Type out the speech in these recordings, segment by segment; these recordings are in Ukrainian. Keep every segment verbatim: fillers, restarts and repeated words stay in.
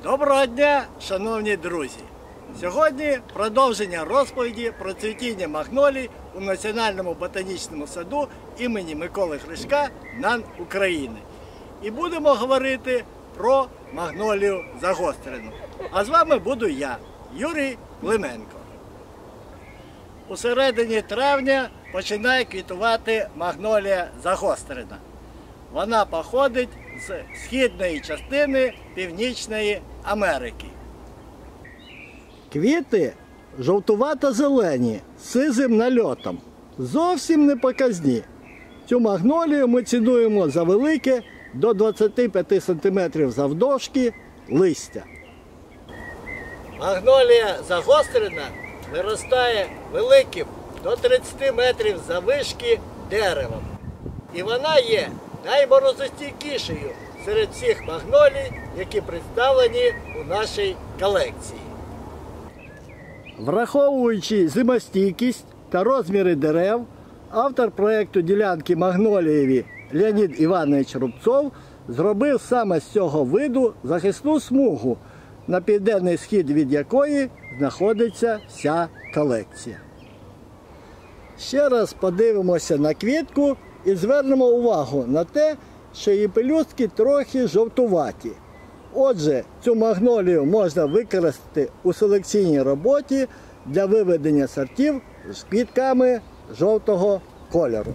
Доброго дня, шановні друзі! Сьогодні продовження розповіді про цвітіння магнолій у Національному ботанічному саду імені Миколи Гришка НАН України. І будемо говорити про магнолію загострену. А з вами буду я, Юрій Клименко. У середині травня починає квітувати магнолія загострена. Вона походить з східної частини Північної Америки. Квіти жовтувато-зелені, з сизим нальотом. Зовсім не показні. Цю магнолію ми цінуємо за велике до двадцяти п'яти сантиметрів завдовжки листя. Магнолія загострена виростає великим до тридцяти метрів заввишки деревом. І вона є найморозостійкішою серед всіх магнолій, які представлені у нашій колекції. Враховуючи зимостійкість та розміри дерев, автор проєкту ділянки магнолієві Леонід Іванович Рубцов зробив саме з цього виду захисну смугу, на південний схід від якої знаходиться вся колекція. Ще раз подивимося на квітку і звернемо увагу на те, що її пелюстки трохи жовтуваті. Отже, цю магнолію можна використати у селекційній роботі для виведення сортів з квітками жовтого кольору.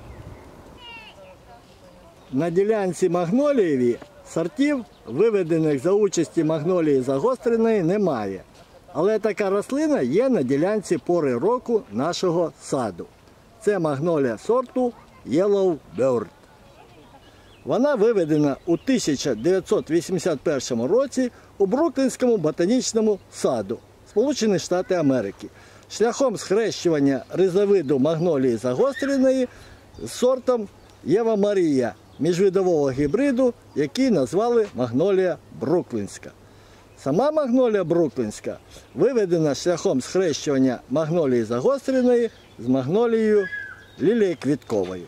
На ділянці магнолієві сортів, виведених за участі магнолії загостреної, немає. Але така рослина є на ділянці пори року нашого саду. Це магнолія сорту Yellow Bird. Вона виведена у тисяча дев'ятсот вісімдесят першому році у Бруклінському ботанічному саду, Сполучені Штати Америки, шляхом схрещування ризовиду магнолії загостреної з сортом Єва Марія, міжвидового гібриду, який назвали магнолія бруклінська. Сама магнолія бруклінська виведена шляхом схрещування магнолії загостреної з магнолією лілієквітковою.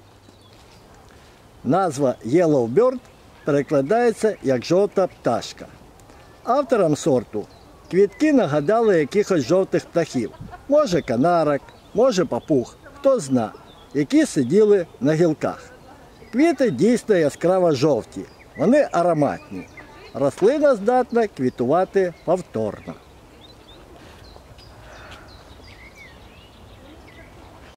Назва Yellow Bird перекладається як «жовта пташка». Авторам сорту квітки нагадали якихось жовтих птахів. Може канарок, може папуг, хто зна, які сиділи на гілках. Квіти дійсно яскраво жовті, вони ароматні. Рослина здатна квітувати повторно.